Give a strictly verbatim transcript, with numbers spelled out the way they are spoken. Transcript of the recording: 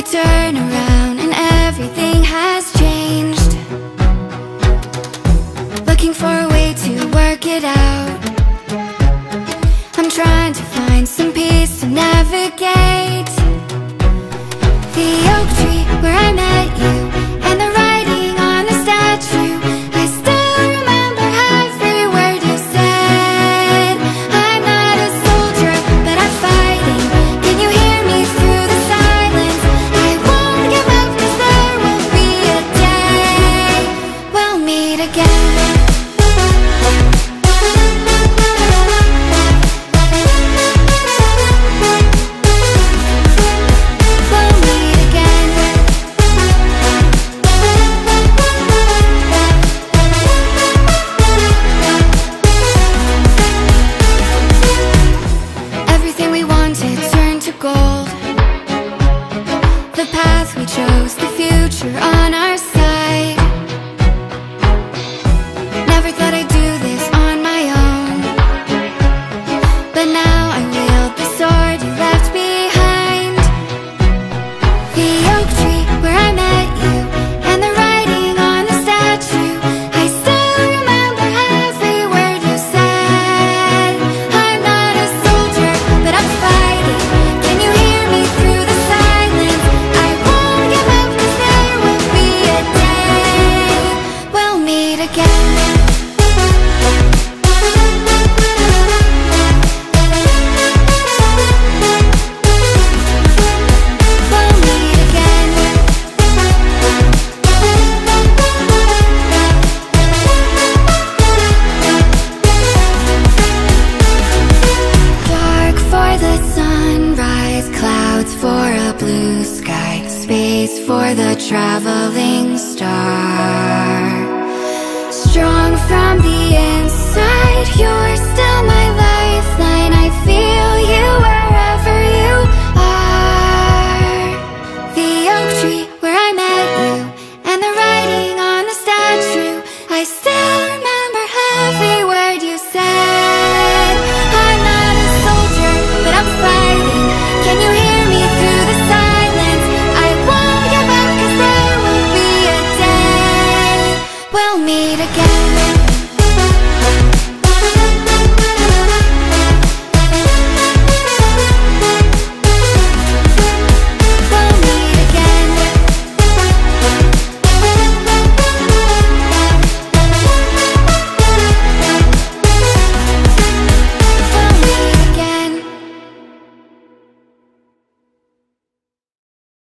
turn around and everything has changed. Looking for a way to work it out. I'm trying to find some peace to navigate. The oak tree where I met you, and the writing on the statue, I still remember every word you said. I'm not a soldier, but I'm fighting. Can you hear me through the silence? I won't give up, 'cause there will be a day we'll meet again. Gold. The path we chose, the future on our side. Never thought I'd do this on my own, but now I wield the sword you left behind. The oak tree where I met you, and the writing on the statue, I still remember every word you said. I'm not a soldier, but I'm fighting. For a blue sky, space for the traveling